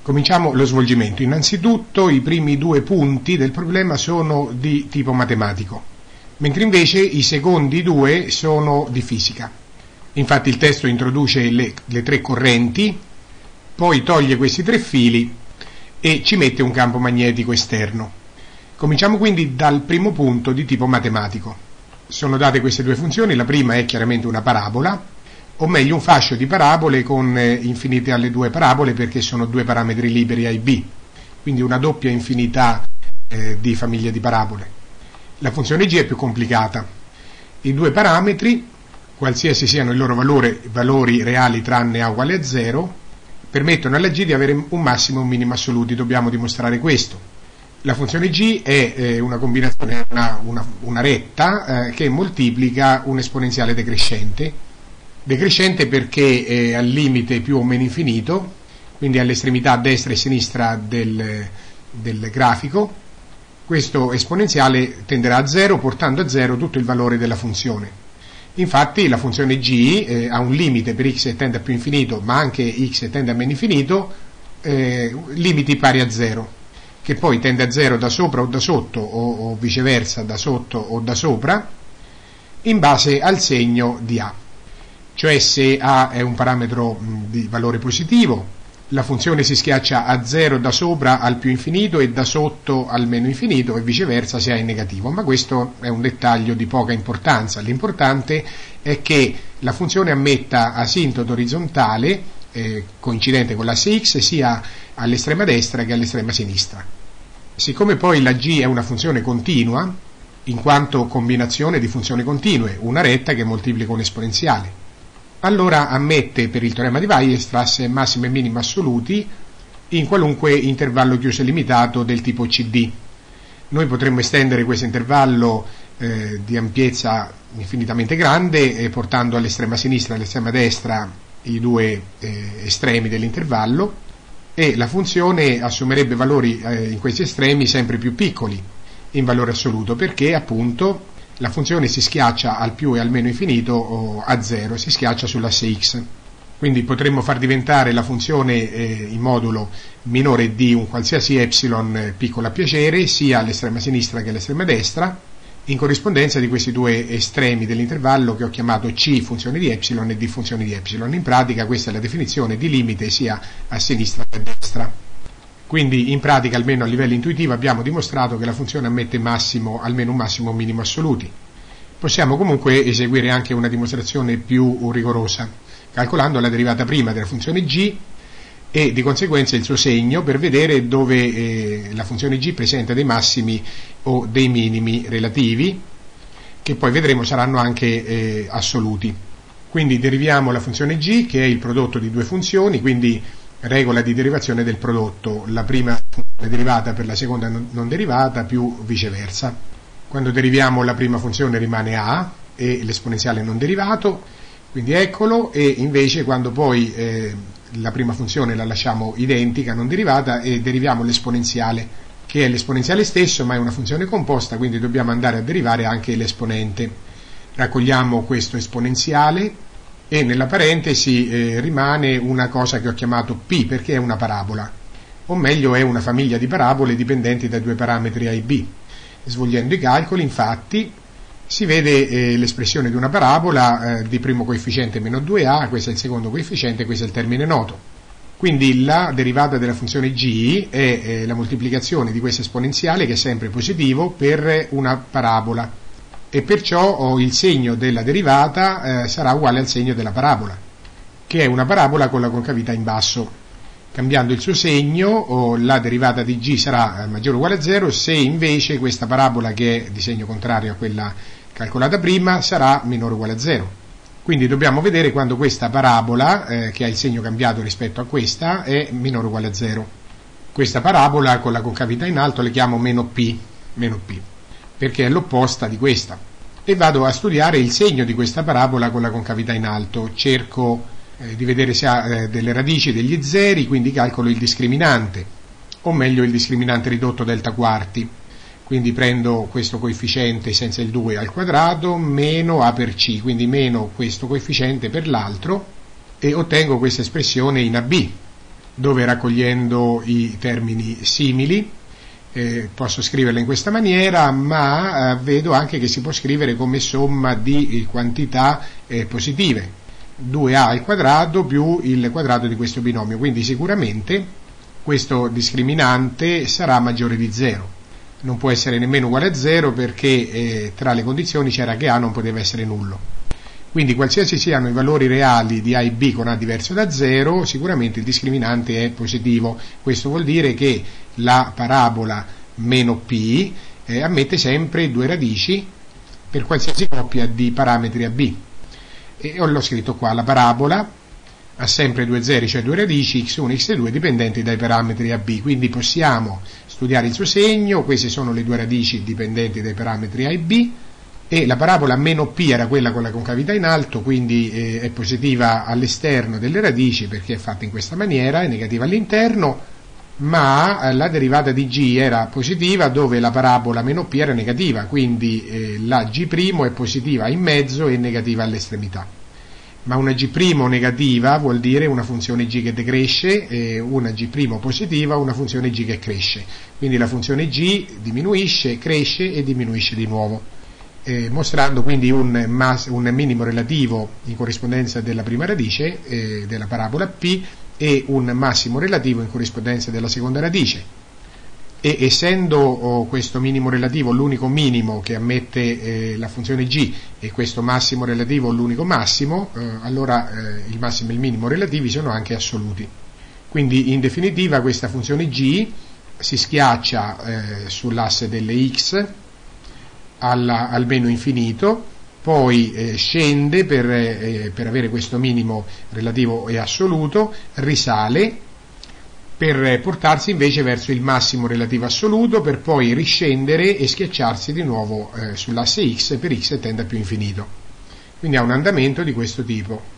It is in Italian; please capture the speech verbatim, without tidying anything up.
Cominciamo lo svolgimento. Innanzitutto i primi due punti del problema sono di tipo matematico, mentre invece i secondi due sono di fisica. Infatti il testo introduce le, le tre correnti, poi toglie questi tre fili e ci mette un campo magnetico esterno. Cominciamo quindi dal primo punto di tipo matematico. Sono date queste due funzioni, la prima è chiaramente una parabola, o meglio un fascio di parabole con eh, infinite alle due parabole, perché sono due parametri liberi A e B, quindi una doppia infinità eh, di famiglie di parabole. La funzione g è più complicata. I due parametri, qualsiasi siano i loro valore, valori reali tranne a uguale a zero, permettono alla g di avere un massimo e un minimo assoluti. Dobbiamo dimostrare questo. La funzione g è eh, una combinazione, una, una, una retta eh, che moltiplica un esponenziale decrescente. Decrescente perché è al limite più o meno infinito, quindi all'estremità destra e sinistra del, del grafico. Questo esponenziale tenderà a zero, portando a zero tutto il valore della funzione. Infatti la funzione g eh, ha un limite per x che tende a più infinito, ma anche x che tende a meno infinito, eh, limiti pari a zero, che poi tende a zero da sopra o da sotto, o, o viceversa da sotto o da sopra, in base al segno di a. Cioè se a è un parametro di valore positivo, la funzione si schiaccia a zero da sopra al più infinito e da sotto al meno infinito, e viceversa se a è negativo, ma questo è un dettaglio di poca importanza. L'importante è che la funzione ammetta asintoto orizzontale eh, coincidente con l'asse x sia all'estrema destra che all'estrema sinistra. Siccome poi la g è una funzione continua, in quanto combinazione di funzioni continue, una retta che moltiplica un esponenziale, allora ammette per il teorema di Weierstrass asse massimo e minimo assoluti in qualunque intervallo chiuso e limitato del tipo C D. Noi potremmo estendere questo intervallo eh, di ampiezza infinitamente grande, eh, portando all'estrema sinistra e all'estrema destra i due eh, estremi dell'intervallo, e la funzione assumerebbe valori eh, in questi estremi sempre più piccoli in valore assoluto, perché appunto la funzione si schiaccia al più e al meno infinito o a zero, si schiaccia sull'asse x. Quindi potremmo far diventare la funzione eh, in modulo minore di un qualsiasi epsilon eh, piccolo a piacere, sia all'estrema sinistra che all'estrema destra, in corrispondenza di questi due estremi dell'intervallo che ho chiamato c funzione di epsilon e d funzione di epsilon. In pratica questa è la definizione di limite sia a sinistra che a destra. Quindi in pratica, almeno a livello intuitivo, abbiamo dimostrato che la funzione ammette massimo, almeno un massimo e un minimo assoluti. Possiamo comunque eseguire anche una dimostrazione più rigorosa, calcolando la derivata prima della funzione g e di conseguenza il suo segno, per vedere dove eh, la funzione g presenta dei massimi o dei minimi relativi, che poi vedremo saranno anche eh, assoluti. Quindi deriviamo la funzione g, che è il prodotto di due funzioni, quindi regola di derivazione del prodotto, la prima funzione derivata per la seconda non derivata più viceversa. Quando deriviamo la prima funzione rimane a e l'esponenziale non derivato, quindi eccolo, e invece quando poi eh, la prima funzione la lasciamo identica, non derivata, e deriviamo l'esponenziale, che è l'esponenziale stesso ma è una funzione composta, quindi dobbiamo andare a derivare anche l'esponente. Raccogliamo questo esponenziale e nella parentesi eh, rimane una cosa che ho chiamato P, perché è una parabola, o meglio è una famiglia di parabole dipendenti da due parametri A e B. Svolgendo i calcoli, infatti, si vede eh, l'espressione di una parabola eh, di primo coefficiente meno due a, questo è il secondo coefficiente, questo è il termine noto. Quindi la derivata della funzione g è eh, la moltiplicazione di questo esponenziale, che è sempre positivo, per una parabola, e perciò ho il segno della derivata eh, sarà uguale al segno della parabola, che è una parabola con la concavità in basso. Cambiando il suo segno, o la derivata di g sarà eh, maggiore o uguale a zero, se invece questa parabola, che è di segno contrario a quella calcolata prima, sarà minore o uguale a zero. Quindi dobbiamo vedere quando questa parabola, eh, che ha il segno cambiato rispetto a questa, è minore o uguale a zero. Questa parabola con la concavità in alto le chiamo meno p, meno p, perché è l'opposta di questa, e vado a studiare il segno di questa parabola con la concavità in alto. Cerco eh, di vedere se ha eh, delle radici, degli zeri, quindi calcolo il discriminante, o meglio il discriminante ridotto delta quarti. Quindi prendo questo coefficiente senza il due al quadrato meno a per c, quindi meno questo coefficiente per l'altro, e ottengo questa espressione in A B. dove raccogliendo i termini simili eh, posso scriverla in questa maniera, ma eh, vedo anche che si può scrivere come somma di quantità eh, positive, due a al quadrato più il quadrato di questo binomio, quindi sicuramente questo discriminante sarà maggiore di zero. Non può essere nemmeno uguale a zero perché eh, tra le condizioni c'era che A non poteva essere nullo. Quindi qualsiasi siano i valori reali di A e B con A diverso da zero, sicuramente il discriminante è positivo. Questo vuol dire che la parabola meno P eh, ammette sempre due radici per qualsiasi coppia di parametri a B. E l'ho scritto qua, la parabola ha sempre due zeri, cioè due radici, x uno e x due dipendenti dai parametri a B, quindi possiamo studiare il suo segno, queste sono le due radici dipendenti dai parametri A e B, e la parabola meno P era quella con la concavità in alto, quindi eh, è positiva all'esterno delle radici perché è fatta in questa maniera, è negativa all'interno, ma la derivata di G era positiva dove la parabola meno P era negativa, quindi eh, la G' è positiva in mezzo e negativa all'estremità. Ma una G' negativa vuol dire una funzione G che decresce, e una G' positiva una funzione G che cresce. Quindi la funzione G diminuisce, cresce e diminuisce di nuovo, eh, mostrando quindi un, mas- un minimo relativo in corrispondenza della prima radice eh, della parabola P e un massimo relativo in corrispondenza della seconda radice. E essendo oh, questo minimo relativo l'unico minimo che ammette eh, la funzione G e questo massimo relativo l'unico massimo, eh, allora eh, il massimo e il minimo relativi sono anche assoluti. Quindi in definitiva questa funzione G si schiaccia eh, sull'asse delle x alla, al meno infinito, poi eh, scende per, eh, per avere questo minimo relativo e assoluto, risale per portarsi invece verso il massimo relativo assoluto, per poi riscendere e schiacciarsi di nuovo eh, sull'asse x per x che tende a più infinito. Quindi ha un andamento di questo tipo.